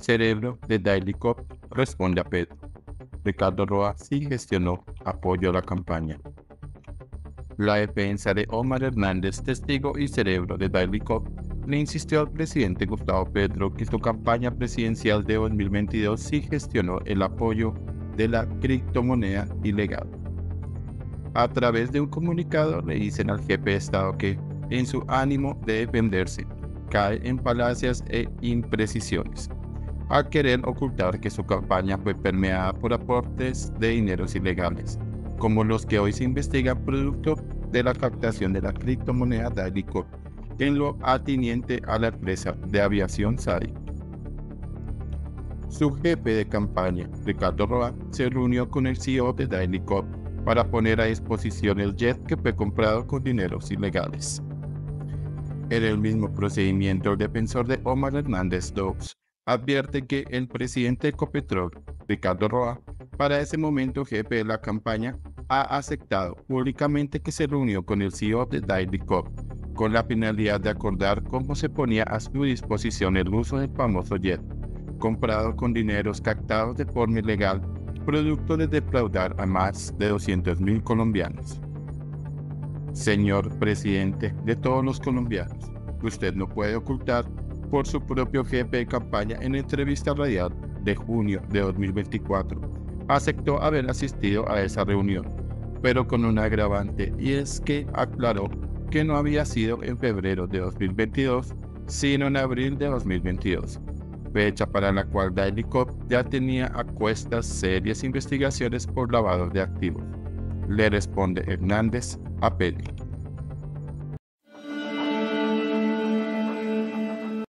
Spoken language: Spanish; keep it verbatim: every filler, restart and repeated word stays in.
cerebro de Daily Cop, responde a Pedro. Ricardo Roa sí gestionó apoyo a la campaña. La defensa de Omar Hernández, testigo y cerebro de Daily Cop, le insistió al presidente Gustavo Petro que su campaña presidencial de dos mil veintidós sí gestionó el apoyo de la criptomoneda ilegal. A través de un comunicado le dicen al jefe de Estado que, en su ánimo de defenderse, cae en falacias e imprecisiones, al querer ocultar que su campaña fue permeada por aportes de dineros ilegales, como los que hoy se investigan producto de la captación de la criptomoneda Daily Cop, en lo ateniente a la empresa de aviación S A D I. Su jefe de campaña, Ricardo Roa, se reunió con el C E O de Daily Cop para poner a disposición el jet que fue comprado con dineros ilegales. En el mismo procedimiento, el defensor de Omar Hernández Dobbs advierte que el presidente de Ecopetrol, Ricardo Roa, para ese momento jefe de la campaña, ha aceptado públicamente que se reunió con el C E O de Daily Cop con la finalidad de acordar cómo se ponía a su disposición el uso del famoso jet, comprado con dineros captados de forma ilegal, producto de defraudar a más de doscientos mil colombianos. Señor presidente de todos los colombianos, usted no puede ocultar por su propio jefe de campaña en entrevista radial de junio de dos mil veinticuatro, aceptó haber asistido a esa reunión, pero con un agravante, y es que aclaró que no había sido en febrero de dos mil veintidós, sino en abril de dos mil veintidós, fecha para la cual Daily Cop ya tenía a cuestas serias investigaciones por lavado de activos. Le responde Hernández a Pedro.